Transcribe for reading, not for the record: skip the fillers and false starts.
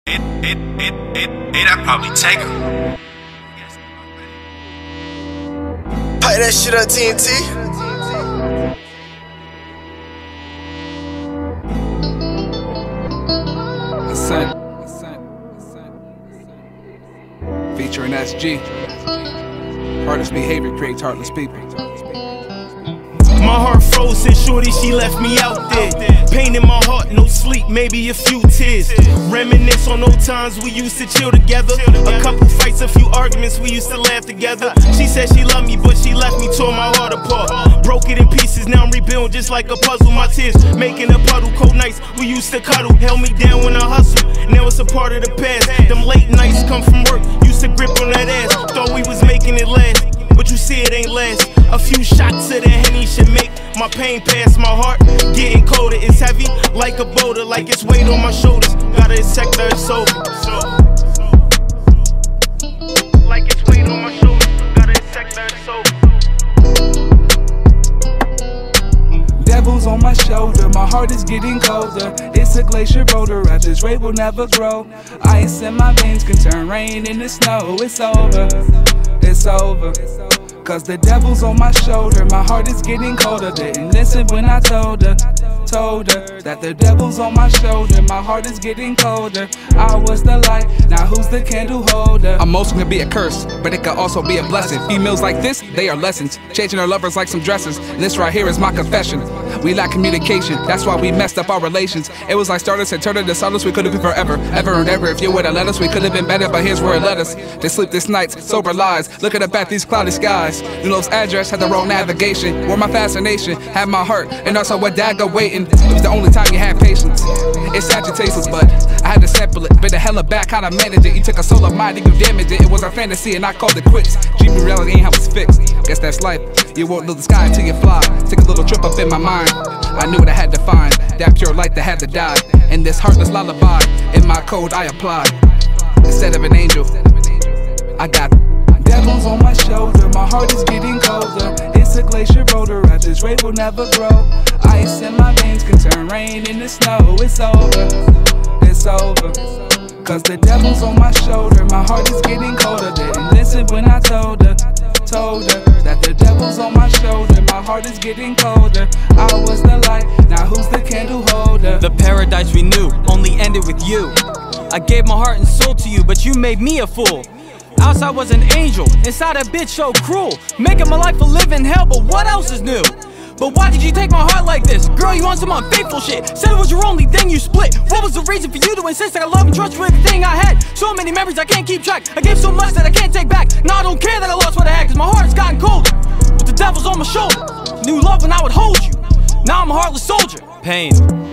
I'd probably take her. Pipe that shit up, TNT. Featuring SG. Heartless behavior creates heartless people. My heart froze and shorty, she left me out there. Pain in my heart, no sleep, maybe a few tears. Reminisce on old times we used to chill together. A couple fights, a few arguments, we used to laugh together. She said she loved me, but she left me, tore my heart apart. Broke it in pieces, now I'm rebuilding just like a puzzle. My tears making a puddle, cold nights we used to cuddle. Held me down when I hustled, now it's a part of the past. Them late nights come from work, used to grip on that ass. Thought we was making it last, but you see it ain't last. A few shots of the Henny should make my pain pass my heart. Getting colder, it's heavy like a boulder, like it's weight on my shoulders. Gotta accept that it's over. Like it's weight on my shoulders, gotta accept that it's over. Devils on my shoulder, my heart is getting colder. It's a glacier boulder, at this rate will never grow. Ice in my veins can turn rain into snow. It's over, it's over. Cause the devil's on my shoulder, my heart is getting colder. Didn't listen when I told her that the devil's on my shoulder, my heart is getting colder. I was the light, now who's the candle holder? Emotion can be a curse, but it can also be a blessing. Females like this, they are lessons, changing their lovers like some dresses. And this right here is my confession. We lack communication, that's why we messed up our relations. It was like Stardust and turned into Stardust, we could've been forever, ever and ever. If you would've let us, we could've been better, but here's where it led us. To sleep this nights, sober lies, looking up at these cloudy skies. New love's address had the wrong navigation, where my fascination had my heart, and also a dagger waiting. It was the only time you had patience. It's sad to tasteless, but I had to sample it. Been the hella back, how to manage it. You took a soul of mine and you damaged it. It was a fantasy and I called it quits. Dream reality ain't how it's fixed. Guess that's life. You won't know the sky until you fly. Take a little trip up in my mind. I knew what I had to find. That pure light that had to die. And this heartless lullaby, in my code I applied. Instead of an angel, I got devils on my shoulder, my heart is getting colder. It's a glacier boulder, at this rate will never grow. Ice in my veins can turn rain into snow. It's over, it's over. Cause the devil's on my shoulder, my heart is getting colder. Didn't listen when I told her that the devil's on my shoulder, my heart is getting colder. I was the light, now who's the candle holder? The paradise we knew only ended with you. I gave my heart and soul to you, but you made me a fool. Outside was an angel, inside a bitch so cruel, making my life a living hell, but what else is new? But why did you take my heart like this? Girl, you on some unfaithful shit. Said it was your only thing, you split. What was the reason for you to insist that I love and trust you everything I had? So many memories I can't keep track. I gave so much that I can't take back. Now I don't care that I lost what I had, cause my heart's gotten colder. But the devil's on my shoulder. Knew love when I would hold you. Now I'm a heartless soldier. Pain.